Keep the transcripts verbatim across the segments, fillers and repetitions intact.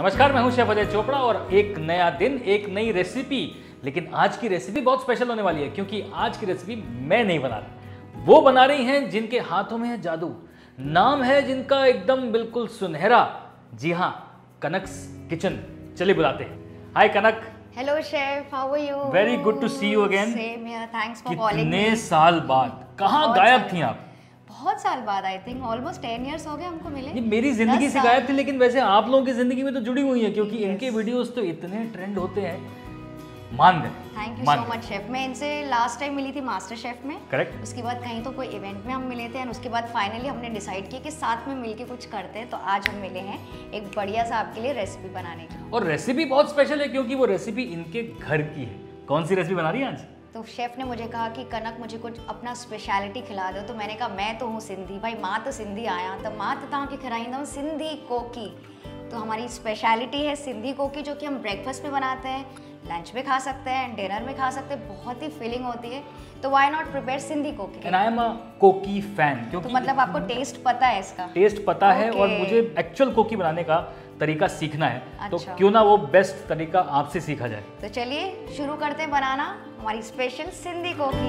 नमस्कार, मैं हूं शेफ अजय चोपड़ा और एक नया दिन, एक नई रेसिपी। लेकिन आज की रेसिपी बहुत स्पेशल होने वाली है क्योंकि आज की रेसिपी मैं नहीं बना रहा, वो बना रही हैं जिनके हाथों में है जादू, नाम है जिनका एकदम बिल्कुल सुनहरा। जी हाँ, कनक्स किचन। चलिए बुलाते हैं। Hi Kanak. Hello chef, how are you? Very good to see you again. Same here, thanks for calling me. कितने साल बाद, कहाँ गायब थी आप? बहुत साल बाद, I think almost ten years हो गए हमको मिले। ये मेरी जिंदगी से गायब थी, लेकिन वैसे आप लोगों की जिंदगी में तो जुड़ी हुई है क्योंकि yes. इनके वीडियोस तो इतने ट्रेंड होते हैं, मान दे। Thank you so much chef. मैं इनसे लास्ट टाइम मिली थी मास्टर शेफ में। करेक्ट। उसके बाद कहीं तो कोई इवेंट में हम मिले थे और उसके बाद फाइनली हमने डिसाइड किया कि साथ में मिलके कुछ करते हैं, तो आज हम मिले हैं एक बढ़िया सा आपके लिए रेसिपी बनाने की। और रेसिपी बहुत स्पेशल है क्योंकि वो रेसिपी इनके घर की है। कौन सी रेसिपी बना रही है आज? तो शेफ ने मुझे कहा कि कनक मुझे कुछ अपना स्पेशलिटी खिला दो, तो मैंने कहा मैं तो हूँ सिंधी भाई, माँ तो सिंधी आया तो माँ तो तव्हांखे खिलाईंदा हूँ सिंधी कोकी। तो हमारी स्पेशलिटी है सिंधी कोकी, जो कि हम ब्रेकफास्ट में बनाते हैं, लंच में खा सकते हैं, डिनर में खा सकते हैं, बहुत ही फीलिंग होती है। तो व्हाई नॉट प्रिपेयर सिंधी कोकी। एंड आई एम अ कोकी फैन। क्योंकि तो मतलब आपको टेस्ट पता है इसका? टेस्ट पता okay. है, और मुझे एक्चुअल कोकी बनाने का तरीका सीखना है। अच्छा। तो क्यों ना वो बेस्ट तरीका आपसे सीखा जाए। तो चलिए शुरू करते हैं बनाना हमारी स्पेशल सिंधी कोकी।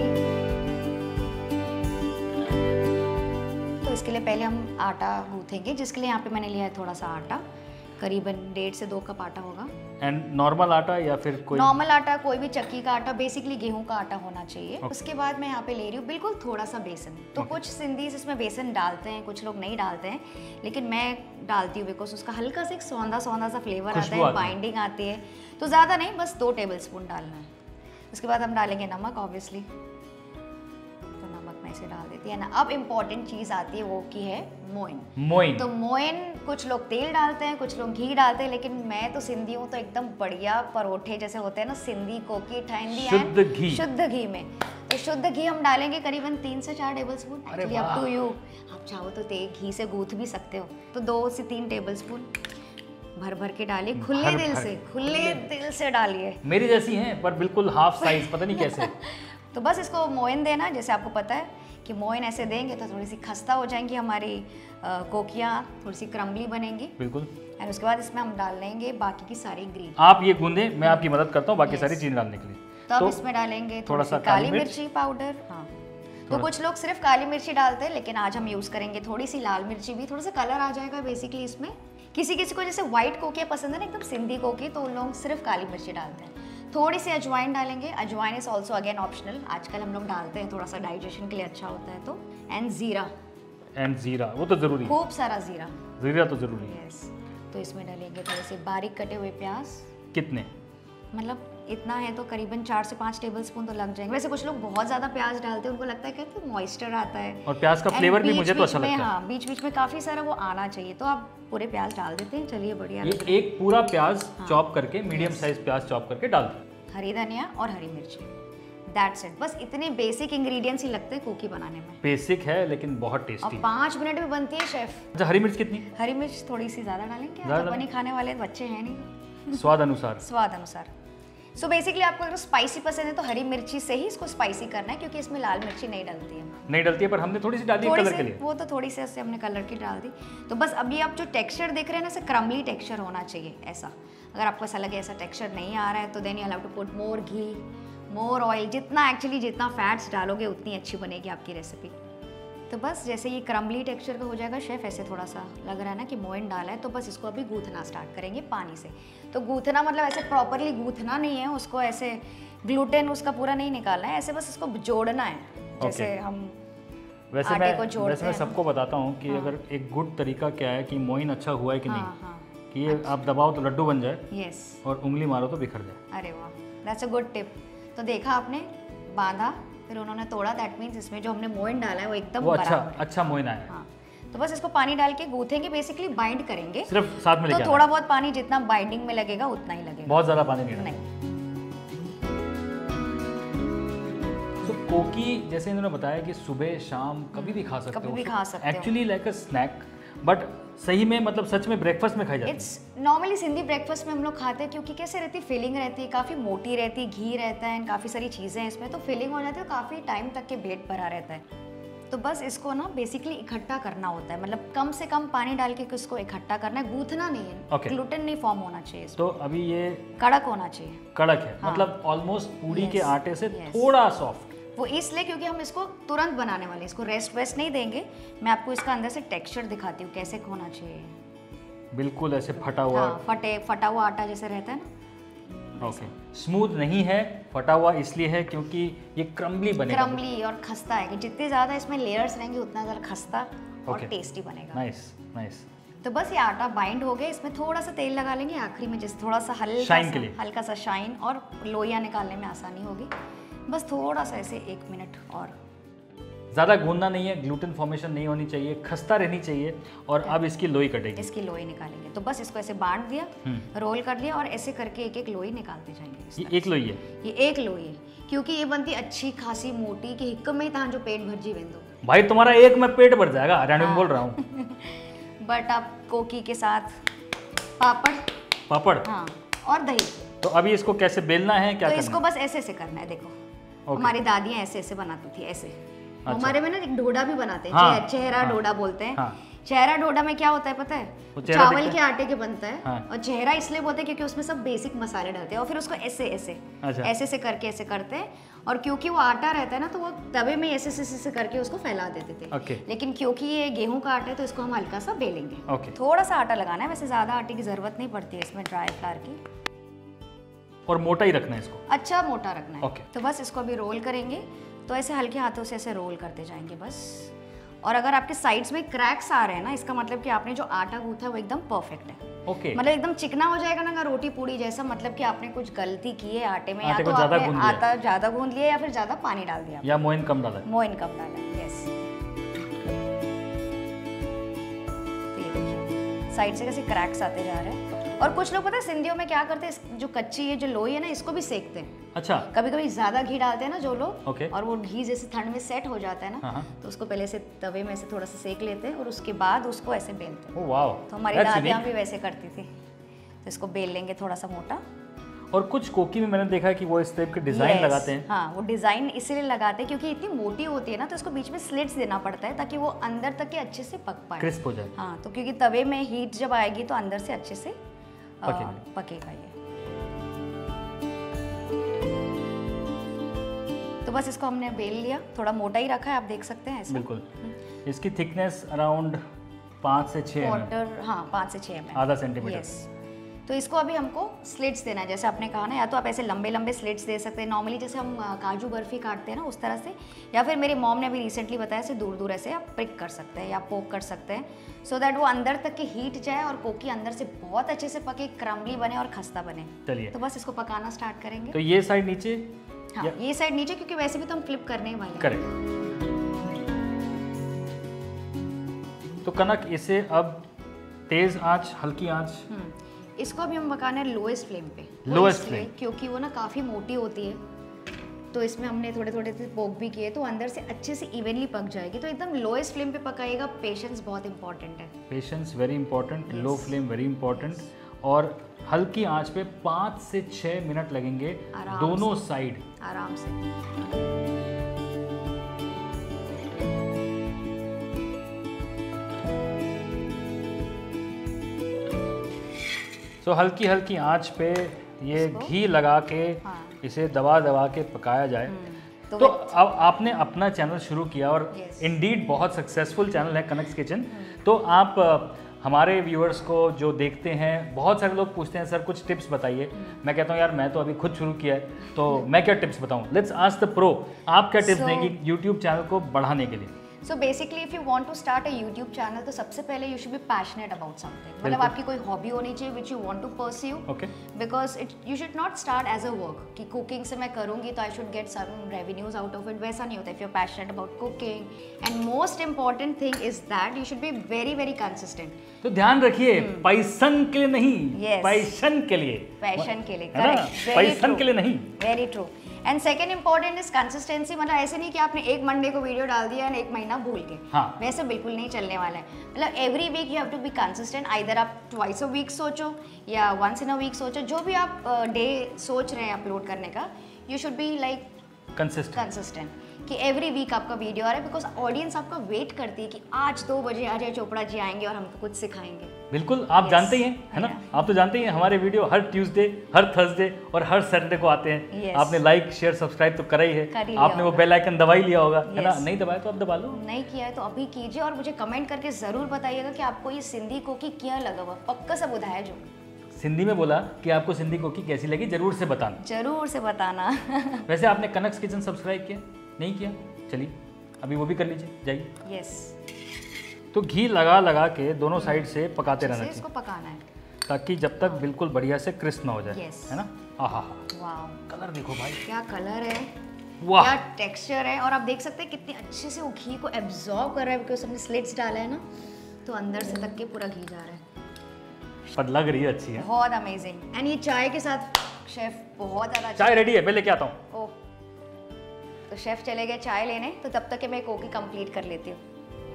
तो इसके लिए पहले हम आटा गूंथेंगे, जिसके लिए यहाँ पे मैंने लिया है थोड़ा सा आटा, करीबन डेढ़ से दो कप आटा होगा। एंड नॉर्मल आटा या फिर कोई नॉर्मल आटा, कोई भी चक्की का आटा, बेसिकली गेहूं का आटा होना चाहिए। okay. उसके बाद मैं यहाँ पे ले रही हूँ बिल्कुल थोड़ा सा बेसन। तो okay. कुछ सिंधी इसमें बेसन डालते हैं, कुछ लोग नहीं डालते हैं, लेकिन मैं डालती हूँ बिकॉज उसका हल्का सा एक सौंधा सौंधा सा फ्लेवर आता है, बाइंडिंग आती है। तो ज़्यादा नहीं, बस दो टेबल स्पून डालना है। उसके बाद हम डालेंगे नमक, ऑब्वियसली तो नमक मैं इसे डाल देती है ना। अब इम्पॉर्टेंट चीज़ आती है, वो की है मोइन। मोइन तो मोइन कुछ लोग तेल डालते हैं, कुछ लोग घी डालते हैं, लेकिन मैं तो सिंधी हूँ तो एकदम बढ़िया परोठे जैसे होते हैं ना, सिंधी कोकी ठाइंदी है शुद्ध घी, शुद्ध घी में। तो शुद्ध घी हम डालेंगे करीबन तीन से चार tablespoon. Actually up to you, आप चाहो तो तेल घी से गूंथ भी सकते हो। तो दो से तीन टेबल स्पून भर भर के डालिए, खुले भर दिल भर, से खुले दिल से डालिए। मेरी जैसी हैं पर बिल्कुल हाफ साइज, पता नहीं कैसे। तो बस इसको मोइन देना, जैसे आपको पता है कि मोइन ऐसे देंगे तो थोड़ी सी खस्ता हो जाएंगी हमारी कोकियाँ, थोड़ी सी क्रम्बली बनेंगी। बिल्कुल। और उसके बाद इसमें हम डाल लेंगे बाकी की सारी इंग्रेडिएंट। आप ये गूंदे, मैं आपकी मदद करता हूँ बाकी yes. सारी चीज़ डालने के लिए। तो, तो अब इसमें डालेंगे थोड़ा सा काली मिर्ची पाउडर। हाँ, तो कुछ लोग सिर्फ काली मिर्ची डालते हैं, लेकिन आज हम यूज़ करेंगे थोड़ी सी लाल मिर्ची भी, थोड़ा सा कलर आ जाएगा बेसिकली इसमें। किसी किसी को जैसे व्हाइट कोकियाँ पसंद है ना, एकदम सिंधी कोकी, तो उन लोग सिर्फ काली मिर्ची डालते हैं। थोड़ी सी अजवाइन डालेंगे, अजवाइन इज ऑल्सो अगेन ऑप्शनल, आजकल हम लोग डालते हैं, थोड़ा सा डाइजेशन के लिए अच्छा होता है। तो एंड जीरा, एंड जीरा वो तो जरूरी, खूब सारा जीरा, जीरा तो जरूरी है। यस। तो इसमें डालेंगे थोड़े से बारीक कटे हुए प्याज। कितने? मतलब इतना है तो करीबन चार से पाँच टेबल स्पून तो लग जाएंगे। वैसे कुछ लोग बहुत ज़्यादा प्याज डालते हैं, उनको लगता है कि मॉइस्चर आता है और प्याज का फ्लेवर भी मुझे तो अच्छा लगता है। हाँ, बीच बीच में काफ़ी सारा वो आना चाहिए, तो आप पूरे प्याज डाल देते हैं। चलिए बढ़िया। ये एक पूरा प्याज हाँ, चॉप करके, मीडियम साइज प्याज चॉप करके डाल दें। हरी धनिया और हरी मिर्ची, दैट्स इट। बस इतने बेसिक इंग्रेडिएंट्स ही लगते हैं कोकी बनाने में। बेसिक है लेकिन बहुत टेस्टी। और पाँच मिनट में बनती है शेफ। अच्छा, हरी मिर्च कितनी? हरी मिर्च थोड़ी सी ज़्यादा डालेंगे, अपने खाने वाले बच्चे हैं नहीं। स्वाद अनुसार। स्वाद अनुसार। सो बेसिकली आपको अगर स्पाइसी पसंद है तो हरी मिर्ची से ही इसको स्पाइसी करना है, क्योंकि इसमें लाल मिर्ची नहीं डलती है। नहीं डलती है, पर हमने थोड़ी सी डाली है कलर के लिए। वो तो थोड़ी सी ऐसे हमने कलर की डाल दी। तो बस अभी आप जो टेक्सचर देख रहे हैं ना, ऐसे क्रम्बली टेक्सचर होना चाहिए ऐसा। अगर आपको ऐसा लगे ऐसा टेक्सचर नहीं आ रहा है तो then you have to put more ghee, more oil. जितना एक्चुअली जितना फैट्स डालोगे उतनी अच्छी बनेगी आपकी रेसिपी। तो बस जैसे ये क्रम्बली टेक्सचर का हो जाएगा शेफ, ऐसे थोड़ा सा लग रहा है ना कि मोइन डाला है, तो बस इसको अभी गूंथना स्टार्ट करेंगे पानी से। तो गूंथना मतलब ऐसे प्रॉपरली गूंथना नहीं है, उसको ऐसे ग्लूटेन उसका पूरा नहीं निकालना है, ऐसे बस इसको जोड़ना है जैसे okay. हम वैसे आटे को जोड़ते वैसे मैं सबको बताता हूँ कि हाँ. अगर एक गुड तरीका क्या है कि मोइन अच्छा हुआ है कि हाँ, नहीं हाँ. कि ये अच्छा। आप दबाओ तो लड्डू बन जाए yes. और उंगली मारो तो बिखर जाए। अरे वाह, दैट्स अ गुड टिप। तो देखा आपने, बांधा, फिर उन्होंने तोड़ा, दैट मीन्स इसमें जो हमने मोइन डाला है वो एकदम अच्छा अच्छा मोइन आया। हाँ, तो बस इसको पानी डाल के गूंथेंगे, बेसिकली बाइंड करेंगे। सिर्फ साथ में लेके तो थोड़ा बहुत पानी जितना बाइंडिंग में लगेगा उतना ही लगेगा, बहुत ज्यादा पानी नहीं। नहीं। तो कोकी जैसे इन्होंने बताया कि सुबह शाम कभी भी खा सकते हो, कभी भी खा सकते हो, actually like a snack, but सही में मतलब सच में ब्रेकफास्ट में खाई जाती है। इट्स नॉर्मली सिंधी ब्रेकफास्ट में हम लोग खाते हैं, क्योंकि कैसे रहती है, फीलिंग रहती है, काफ़ी मोटी रहती है, घी रहता है, काफ़ी सारी चीज़ें हैं इसमें, तो फीलिंग हो जाती है, काफ़ी टाइम तक के पेट भरा रहता है। तो बस इसको ना बेसिकली इकट्ठा करना होता है, मतलब कम से कम पानी डाल के इसको इकट्ठा करना है, गूंथना नहीं है। Okay. ग्लूटेन नहीं फॉर्म होना चाहिए इसमें। तो अभी ये कड़क होना चाहिए। कड़क है, हाँ। मतलब ऑलमोस्ट पूड़ी Yes. के आटे से Yes. थोड़ा सॉफ्ट। वो इसलिए क्योंकि हम इसको तुरंत बनाने वाले हैं, इसको रेस्ट वेस्ट नहीं देंगे। मैं आपको इसका अंदर से टेक्सचर दिखाती हूँ कैसे होना चाहिए। बिल्कुल ऐसे फटा हुआ। हाँ, फटे फटा हुआ आटा जैसे रहता है ना। ओके, स्मूथ नहीं है, फटा हुआ इसलिए है क्योंकि ये क्रम्बली बनेगा। क्रम्बली और खस्ता है कि जितने ज़्यादा इसमें लेयर्स रहेंगे उतना ज़्यादा खस्ता और Okay. टेस्टी बनेगा। Nice nice. तो बस ये आटा बाइंड हो गया, इसमें थोड़ा सा तेल लगा लेंगे आखिरी में, जैसे थोड़ा सा हल्का Shine सा के लिए। हल्का सा शाइन और लोइयाँ निकालने में आसानी होगी। बस थोड़ा सा ऐसे एक मिनट और। ज़्यादा गूंदना नहीं है, ग्लूटेन फॉर्मेशन नहीं होनी चाहिए, खस्ता रहनी चाहिए। और अब इसकी लोई कटेगी। इसकी लोई निकालेंगे। तो बस इसको ऐसे बांट दिया, रोल कर लिया और ऐसे करके एक एक लोई निकालते जाएंगे इस ये तरह एक लोई है। से। ये एक लोई है क्योंकि ये बनती अच्छी खासी मोटी कि हिक्क में ही था जो पेट भर जी वेंदो। भाई तुम्हारा एक में पेट भर जाएगा, हरियाणवी में बोल रहा हूँ। बट आप कोकी के साथ पापड़, पापड़, हाँ, और दही। तो अभी इसको कैसे बेलना है, क्या तो करना इसको है? बस ऐसे ऐसे करना है। देखो Okay. हमारी दादियाँ ऐसे ऐसे बनाती थी, ऐसे। अच्छा। हमारे में ना एक डोडा भी बनाते हैं, हाँ, चेह- चेहरा हाँ, डोडा बोलते हैं। हाँ। चेहरा डोडा में क्या होता है पता है? वो चेहरा चावल दिखता के आटे के बनता है। हाँ। और चेहरा इसलिए बोलते हैं क्योंकि उसमें सब बेसिक मसाले डालते हैं और फिर उसको ऐसे ऐसे अच्छा। ऐसे से करके ऐसे करते हैं। और क्योंकि वो आटा रहता है ना तो वो तवे में ऐसे ऐसे ऐसे करके उसको फैला देते थे। Okay. लेकिन क्योंकि ये गेहूं का आटा है तो इसको हम हल्का सा बेलेंगे। Okay. थोड़ा सा आटा लगाना है, वैसे ज़्यादा आटे की ज़रूरत नहीं पड़ती है इसमें, ड्राई फ्लावर की। और मोटा ही रखना है इसको। अच्छा मोटा रखना है। Okay. तो बस इसको अभी रोल करेंगे, तो ऐसे हल्के हाथों से ऐसे रोल करते जाएंगे बस। और अगर आपके साइड्स में क्रैक्स आ रहे हैं ना, इसका मतलब कि आपने जो आटा गूंथा है वो एकदम परफेक्ट है। ओके। मतलब एकदम चिकना हो जाएगा ना अगर रोटी पूड़ी जैसा, मतलब कि आपने कुछ गलती की है आटे में, या आटे तो को ज़्यादा आपने गूंद लिया। आटा ज़्यादा गूंद लिया या फिर ज़्यादा पानी डाल दिया, या मोइन कम डाला है। मोइन कम डाला है। यस, तो ये देखिए साइड से कैसे क्रैक्स आते जा रहे हैं। और कुछ लोग पता है सिंधियों में क्या करते हैं, जो कच्ची ये जो लोई है ना इसको भी सेकते हैं। अच्छा। कभी कभी ज्यादा घी डालते हैं ना जो लोग, Okay. और वो घी जैसे ठंड में सेट हो जाता है ना, हाँ। तो उसको पहले से तवे में से थोड़ा सा सेक लेते हैं और उसके बाद उसको ऐसे बेलते हैं। Oh wow. तो हमारी That's दादियाँ unique. भी वैसे करती थी। तो इसको बेल लेंगे थोड़ा सा मोटा। और कुछ कोकी में मैंने देखा है कि वो इस टाइप के डिजाइन Yes, लगाते हैं। हाँ, वो डिजाइन इसीलिए लगाते हैं क्योंकि इतनी मोटी होती है ना तो इसको बीच में स्लिट्स देना पड़ता है ताकि वो अंदर तक के अच्छे से पक पाए, क्रिस्प हो जाए। हाँ, तो क्योंकि तवे में हीट जब आएगी तो अंदर से अच्छे से आ, पकेगा। पकेगा ये। तो बस इसको हमने बेल लिया, थोड़ा मोटा ही रखा है, आप देख सकते हैं ऐसे। बिल्कुल। इसकी थिकनेस अराउंड पाँच से छः एम क्वार्टर, हाँ, पाँच से छः एम आधा सेंटीमीटर। यस। तो इसको अभी हमको स्लिट्स देना है, जैसे आपने कहा ना, या तो आप ऐसे लंबे लंबे स्लिट्स दे सकते हैं नॉर्मली जैसे हम आ, काजू बर्फी काटते हैं ना उस तरह से, या फिर मेरी मॉम ने अभी रिसेंटली बताया ऐसे दूर दूर ऐसे आप प्रिक कर सकते हैं या पोक कर सकते हैं, सो दैट वो अंदर तक की हीट जाए और कोकी अंदर से बहुत अच्छे से पके, क्रम्बली बने और खस्ता बने। चलिए, तो बस इसको पकाना स्टार्ट करेंगे। तो ये साइड नीचे, हाँ, ये साइड नीचे क्योंकि वैसे भी तो हम फ्लिप करने ही वाले हैं। करेक्ट। तो कनक इसे अब तेज आंच, हल्की आंच, हम्म, इसको अभी हम पकाना है लोएस्ट फ्लेम पे। Lowest इसलिए flame। क्योंकि वो ना काफ़ी मोटी होती है, तो इसमें हमने थोड़े थोड़े से पोक भी किए तो अंदर से अच्छे से इवनली पक जाएगी। तो एकदम लोएस्ट फ्लेम पे पकाइएगा, पेशेंस बहुत इंपॉर्टेंट है। Patience very important, Yes. Low flame very important, और हल्की आंच पे पाँच से छः मिनट लगेंगे आराम दोनों साइड। आराम से। सो so, हल्की हल्की आंच पे ये इसको? घी लगा के हाँ। इसे दबा दबा के पकाया जाए। तो तो अब आपने अपना चैनल शुरू किया और Yes. इंडीड बहुत सक्सेसफुल चैनल है कनक्स किचन। तो आप अ, हमारे व्यूअर्स को जो देखते हैं, बहुत सारे लोग पूछते हैं सर कुछ टिप्स बताइए। मैं कहता हूँ यार मैं तो अभी खुद शुरू किया है तो मैं क्या टिप्स बताऊँ। लेट्स आस्क द प्रो, आप क्या टिप्स So- देंगी यूट्यूब चैनल को बढ़ाने के लिए? So basically if you want to start a YouTube channel तो सबसे पहले you should be passionate about something, मतलब बिल्कुल। आपकी कोई हॉबी होनी चाहिए which you want to pursue. Okay. Because it you should not start as a work कि कुकिंग से मैं करूँगी तो I should get some revenues out of it, वैसा नहीं होता। If you are passionate about cooking and most important thing is that you should be very very consistent. तो ध्यान रखिए, पैसन के लिए नहीं, Yes. पैशन के लिए, पैशन के लिए, है ना? करेक्ट, पैसन के लिए नहीं। Very true. And second important is consistency, मतलब ऐसे नहीं कि आपने एक मंडे को वीडियो डाल दिया एंड एक महीना भूल के, हाँ। वैसे बिल्कुल नहीं चलने वाला है। मतलब every week you have to be consistent, either आप ट्वाइस अ वीक सोचो या वंस इन अ वीक सोचो, जो भी आप डे uh, सोच रहे हैं अपलोड करने का, you should be like consistent consistent कि एवरी वीक आपका वीडियो आ रहा है, बिकॉज ऑडियंस आपका वेट करती है कि आज दो बजे अजय चोपड़ा जी आएंगे और हमको कुछ सिखाएंगे। बिल्कुल, आप Yes. जानते ही हैं, है ना, Yeah. आप तो जानते ही हैं हमारे वीडियो हर ट्यूसडे, हर थर्सडे और हर सैटरडे को आते हैं। Yes. आपने लाइक शेयर सब्सक्राइब तो करा ही है, कर ही लिया आपने वो होगा। बेल आइकन दबा ही लिया होगा, है ना, Yes. नहीं दबाया तो आप दबा लो। नहीं किया है तो अभी कीजिए और मुझे कमेंट करके ज़रूर बताइएगा कि आपको ये सिंधी कोकी क्या लगा हुआ, पक्का से बुधाया जो सिंधी में बोला कि आपको सिंधी कोकी कैसी लगी जरूर से बताना। जरूर से बताना। वैसे आपने कनक्स किचन सब्सक्राइब किया नहीं किया, चलिए अभी वो भी कर लीजिए, जाइए। यस, तो घी लगा लगा के दोनों साइड से पकाते रहना इसको चाहिए पकाना है ताकि जब तक बिल्कुल बढ़िया से क्रिस्प ना हो जाए, Yes. है ना। आहा, वाह, कलर देखो भाई, क्या कलर है, वाह, क्या टेक्सचर है, और आप देख सकते हैं कितने अच्छे से वो घी को एब्जॉर्ब कर रहा है, बिकॉज हमने स्लिट्स डाला है ना, तो अंदर से तक के पूरा घी जा रहा है। पर लग रही है अच्छी है। बहुत अमेजिंग। एंड ये चाय के साथ शेफ बहुत ज़्यादा अच्छा- चाय रेडी है, मैं लेके आता हूँ। ओह, तो शेफ चले गए चाय लेने, तो तब तक के मैं कोकी कंप्लीट कर लेती हूँ।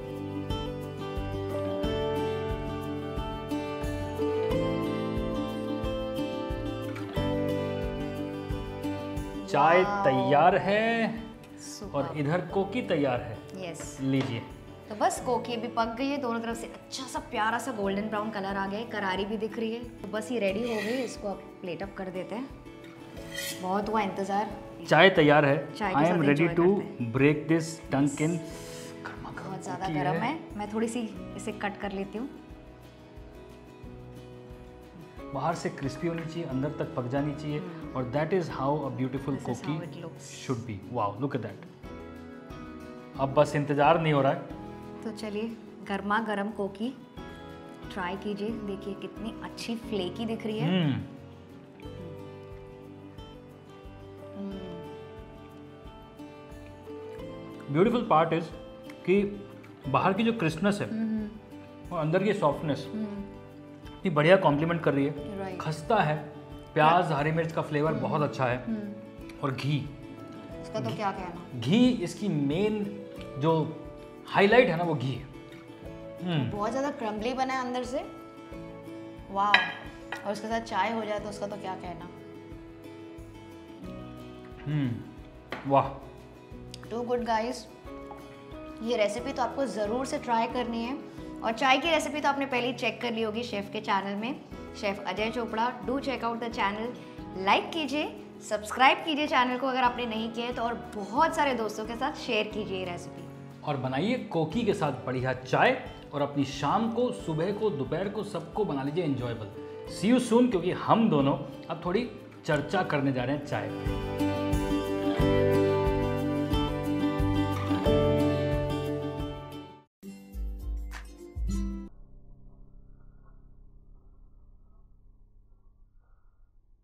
चाय Wow. तैयार है Superb. और इधर कोकी तैयार है, यस, लीजिए। तो बस कोकी भी पक गई है, दोनों तरफ से अच्छा सा प्यारा सा गोल्डन ब्राउन कलर आ गया है, करारी भी दिख रही है, तो बस ये रेडी हो गई, इसको अब प्लेट अप कर देते हैं। बहुत हुआ इंतज़ार। चाय तैयार है, चाय के आई एम साथ रेडी enjoy टू करते ब्रेक दिस टंक इन। बहुत ज़्यादा गर्म है, मैं थोड़ी सी इसे कट कर लेती हूँ। बाहर से क्रिस्पी होनी चाहिए, अंदर तक पक जानी चाहिए, और that is how a beautiful This is how it koki looks. Should be. Wow, look at that. अब बस इंतजार नहीं हो रहा है। तो चलिए गर्मा गर्म कोकी ट्राई कीजिए, देखिए कितनी अच्छी फ्लेकी दिख रही है। हम्म, ब्यूटीफुल पार्ट इज कि बाहर की जो क्रिस्पनेस है और अंदर की सॉफ्टनेस इतनी बढ़िया कॉम्प्लीमेंट कर रही है। राइट, खस्ता है, प्याज हरी मिर्च का फ्लेवर बहुत अच्छा है, और घी, इसका तो क्या कहना, घी इसकी मेन जो हाईलाइट है ना वो घी है। हम्म, बहुत ज़्यादा क्रम्बली बना है अंदर से। वाह, और उसके साथ चाय हो जाए तो उसका तो क्या कहना। हम्म, वाह, टू गुड गाइस, ये रेसिपी तो आपको ज़रूर से ट्राई करनी है, और चाय की रेसिपी तो आपने पहले ही चेक कर ली होगी शेफ़ के चैनल में, chef Ajay Chopra. Do check out the channel, like कीजिए, सब्सक्राइब कीजिए चैनल को अगर आपने नहीं किया है तो, और बहुत सारे दोस्तों के साथ शेयर कीजिए ये रेसिपी। और बनाइए कोकी के साथ बढ़िया चाय, और अपनी शाम को, सुबह को, दोपहर को, सबको बना लीजिए एंजॉयबल। सी यू सून, क्योंकि हम दोनों अब थोड़ी चर्चा करने जा रहे हैं चाय पे।